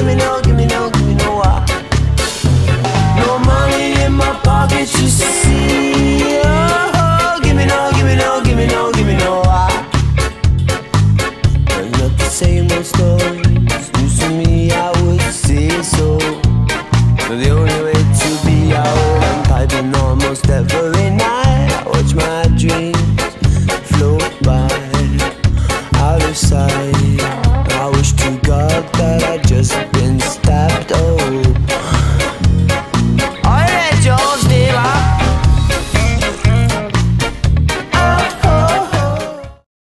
give me no, give me no, give me no. No money in my pocket, you see. Oh, give me no, give me no, give me no, give me no. And not the same old stories. Used to me, I would say so. But the only way to be out, I'm piping almost every